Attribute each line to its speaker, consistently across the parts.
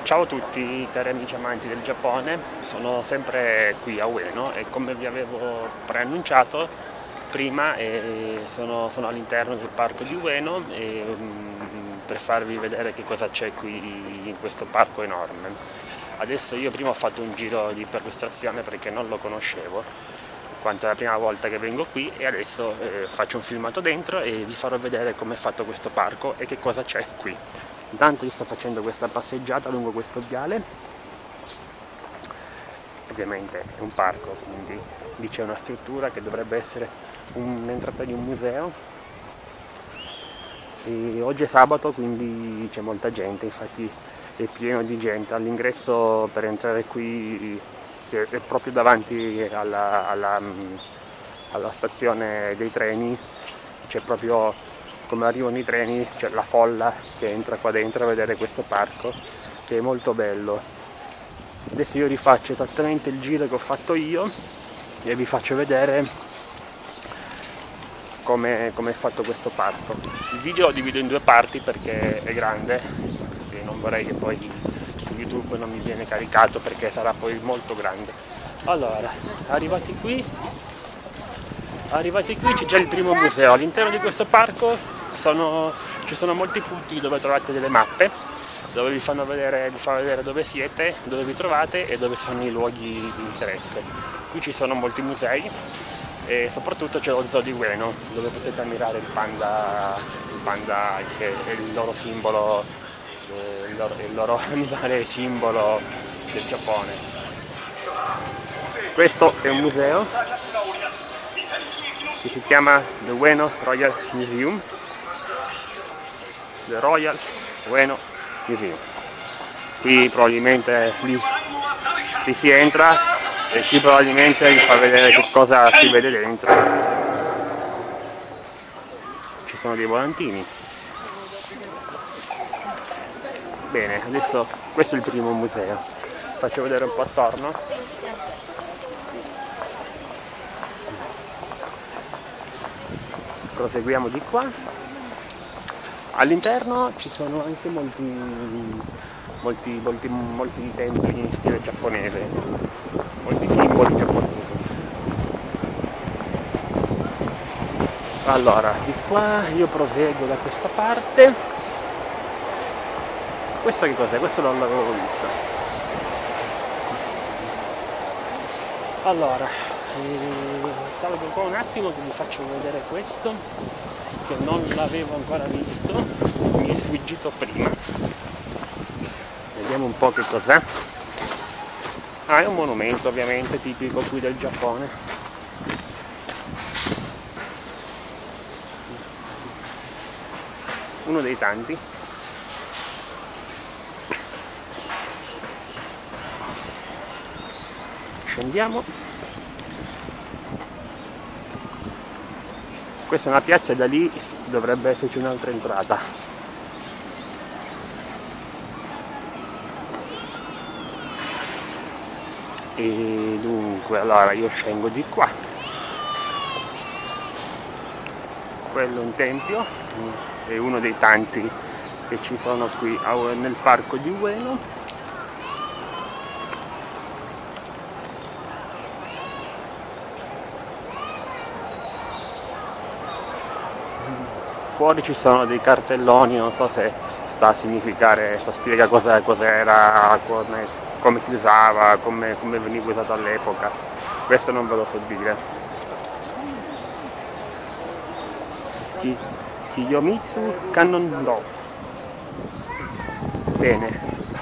Speaker 1: Ciao a tutti cari amici amanti del Giappone, sono sempre qui a Ueno e come vi avevo preannunciato prima sono all'interno del parco di Ueno per farvi vedere che cosa c'è qui in questo parco enorme. Adesso io prima ho fatto un giro di perlustrazione perché non lo conoscevo, quanto è la prima volta che vengo qui, e adesso faccio un filmato dentro e vi farò vedere come è fatto questo parco e che cosa c'è qui. Intanto io sto facendo questa passeggiata lungo questo viale, ovviamente è un parco, quindi lì c'è una struttura che dovrebbe essere un'entrata di un museo, e oggi è sabato quindi c'è molta gente, infatti è pieno di gente. All'ingresso per entrare qui, che è proprio davanti alla stazione dei treni, c'è proprio, come arrivano i treni, c'è la folla che entra qua dentro a vedere questo parco, che è molto bello. Adesso io rifaccio esattamente il giro che ho fatto io e vi faccio vedere come è fatto questo parco. Il video lo divido in due parti perché è grande e non vorrei che poi su YouTube non mi viene caricato perché sarà poi molto grande. Allora, arrivati qui c'è già il primo museo. All'interno di questo parco ci sono molti punti dove trovate delle mappe, dove vi fa vedere dove siete, dove vi trovate e dove sono i luoghi di interesse. Qui ci sono molti musei e soprattutto c'è lo zoo di Ueno, dove potete ammirare il panda che è il loro simbolo, il loro animale simbolo del Giappone. Questo è un museo che si chiama The Ueno Royal Museum. The Royal Ueno Museum. Qui probabilmente lì si entra e qui probabilmente vi fa vedere che cosa si vede dentro. Ci sono dei volantini. Bene, adesso questo è il primo museo. Faccio vedere un po' attorno. Proseguiamo di qua. All'interno ci sono anche molti templi in stile giapponese, molti simboli giapponesi. Allora, di qua io proseguo da questa parte. Questo che cos'è? Questo non l'avevo visto. Allora, salgo qua un attimo che vi faccio vedere questo, che non l'avevo ancora visto, mi è sfuggito prima. Vediamo un po' che cos'è. Ah, è un monumento ovviamente tipico qui del Giappone. Uno dei tanti. Scendiamo. Questa è una piazza e da lì dovrebbe esserci un'altra entrata. E dunque, allora io scengo di qua. Quello è un tempio, è uno dei tanti che ci sono qui nel parco di Ueno. Fuori ci sono dei cartelloni, non so se sta a significare, spiega cos'era, come si usava, come veniva usato all'epoca. Questo non ve lo so dire. Kiyomitsu Kannon-do. Bene.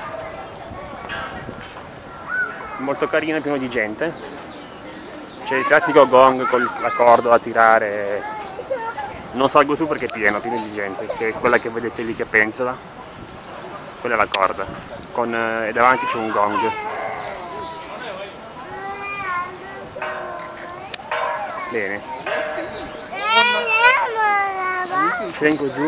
Speaker 1: Molto carino, pieno di gente. C'è il classico gong con la corda da tirare. Non salgo su perché è pieno di gente, che è quella che vedete lì che penzola. Quella è la corda, e davanti c'è un gong. Bene. Scengo giù.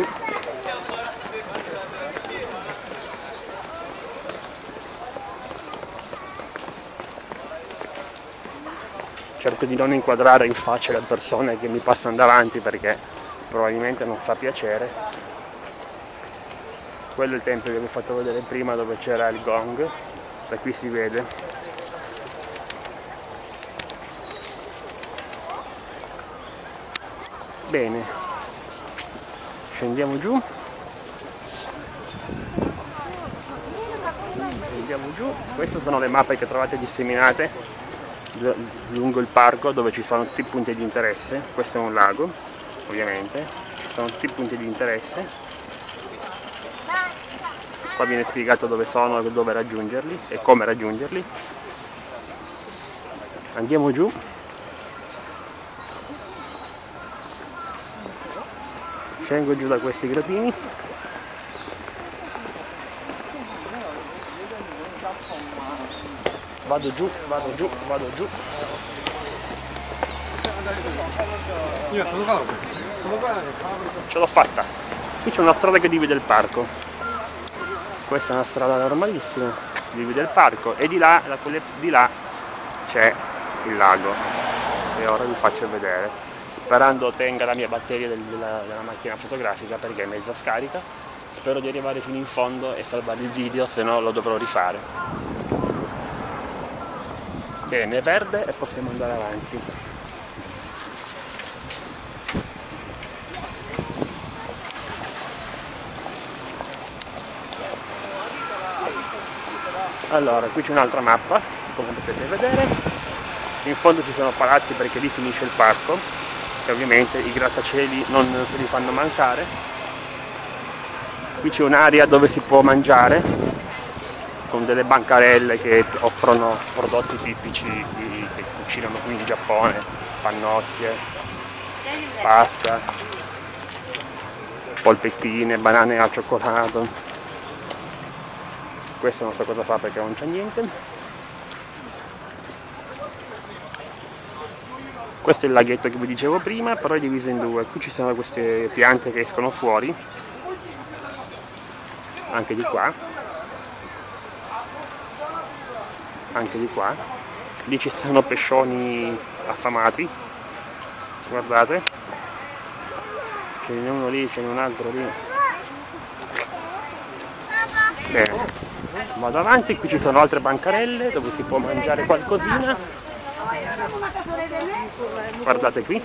Speaker 1: Cerco di non inquadrare in faccia le persone che mi passano davanti perché probabilmente non fa piacere. Quello è il tempio che vi ho fatto vedere prima, dove c'era il gong, da qui si vede. Bene, scendiamo giù. Scendiamo giù. Queste sono le mappe che trovate disseminate lungo il parco, dove ci sono tutti i punti di interesse. Questo è un lago, ovviamente, ci sono tutti i punti di interesse. Qua viene spiegato dove sono e dove raggiungerli e come raggiungerli. Andiamo giù. Scengo giù da questi gradini. Vado giù, vado giù, vado giù. Ce l'ho fatta. Qui c'è una strada che divide il parco. Questa è una strada normalissima, divide il parco, e di là c'è il lago. E ora vi faccio vedere, sperando tenga la mia batteria della macchina fotografica, perché è mezza scarica. Spero di arrivare fino in fondo e salvare il video, se no lo dovrò rifare. Bene, è verde e possiamo andare avanti. Allora, qui c'è un'altra mappa, come potete vedere. In fondo ci sono palazzi, perché lì finisce il parco, e ovviamente i grattacieli non se li fanno mancare. Qui c'è un'area dove si può mangiare, con delle bancarelle che offrono prodotti tipici che cucinano qui in Giappone: pannocchie, pasta, polpettine, banane al cioccolato. Questo non so cosa fa, perché non c'è niente. Questo è il laghetto che vi dicevo prima, però è diviso in due. Qui ci sono queste piante che escono fuori, anche di qua, anche di qua. Lì ci sono pescioni affamati, guardate, ce n'è uno lì, ce n'è un altro lì. Bene, vado avanti. Qui ci sono altre bancarelle dove si può mangiare qualcosina. Guardate qui.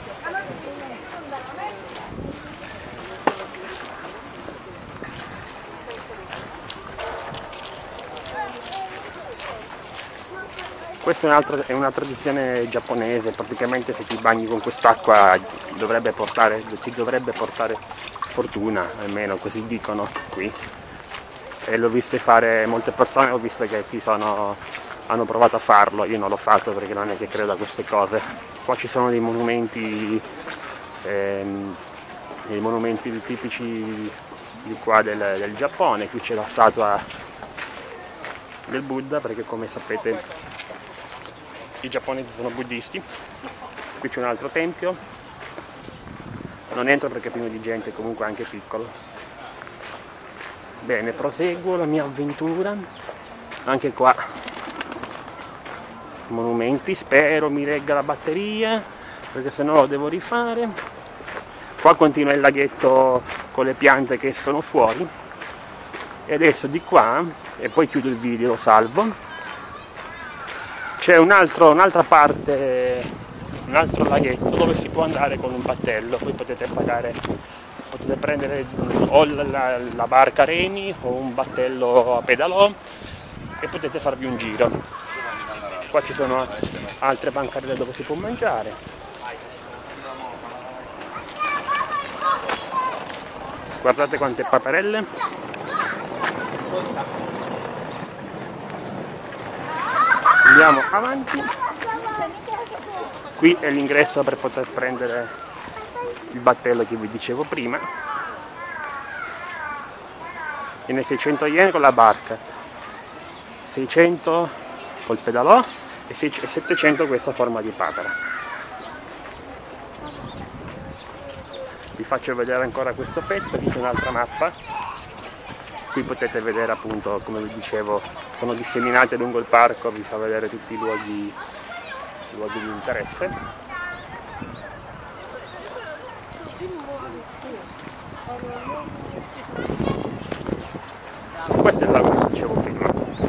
Speaker 1: Questa è una tradizione giapponese. Praticamente se ti bagni con quest'acqua ti dovrebbe portare fortuna, almeno così dicono qui. E l'ho viste fare molte persone, ho visto che hanno provato a farlo. Io non l'ho fatto perché non è che credo a queste cose. Qua ci sono dei monumenti tipici di qua del Giappone. Qui c'è la statua del Buddha, perché come sapete i giapponesi sono buddisti. Qui c'è un altro tempio, non entro perché è pieno di gente, comunque anche piccolo. Bene, proseguo la mia avventura. Anche qua monumenti, spero mi regga la batteria, perché sennò lo devo rifare. Qua continua il laghetto con le piante che escono fuori. E adesso di qua, e poi chiudo il video, lo salvo, c'è un'altra parte, un altro laghetto dove si può andare con un battello. Poi potete prendere o la barca a remi o un battello a pedalò e potete farvi un giro. Qua ci sono altre bancarelle dove si può mangiare. Guardate quante paperelle. Andiamo avanti. Qui è l'ingresso per poter prendere il battello che vi dicevo prima. Viene 600 yen con la barca, 600 col pedalò e 700 questa forma di papera. Vi faccio vedere ancora questo pezzo. Qui c'è un'altra mappa. Qui potete vedere, appunto, come vi dicevo, sono disseminate lungo il parco. Vi fa vedere tutti i luoghi di interesse. Questo è il lago che dicevo prima.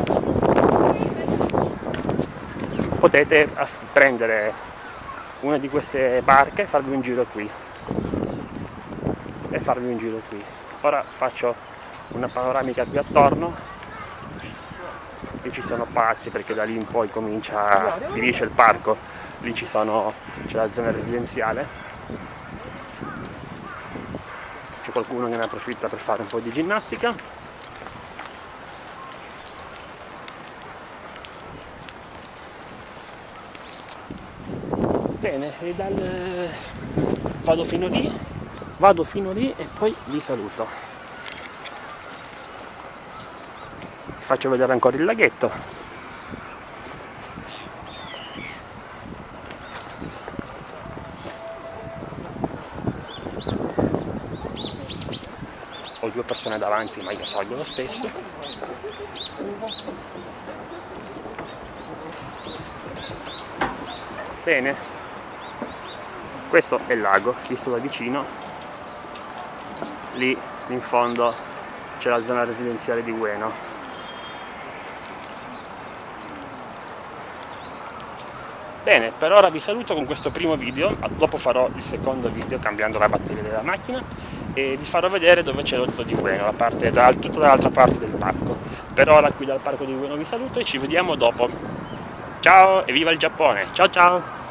Speaker 1: Potete prendere una di queste barche e farvi un giro qui. Ora faccio una panoramica qui attorno e ci sono palazzi, perché da lì in poi finisce il parco, lì c'è la zona residenziale, c'è qualcuno che ne approfitta per fare un po' di ginnastica. Bene, e vado fino lì e poi vi saluto. Vi faccio vedere ancora il laghetto. Ho 2 persone davanti, ma io salgo lo stesso. Bene, questo è il lago, visto da vicino. Lì in fondo c'è la zona residenziale di Ueno. Bene, per ora vi saluto con questo primo video, dopo farò il secondo video cambiando la batteria della macchina e vi farò vedere dove c'è lo zoo di Ueno, tutta dall'altra parte del parco. Per ora qui dal parco di Ueno vi saluto e ci vediamo dopo. Ciao e viva il Giappone! Ciao ciao!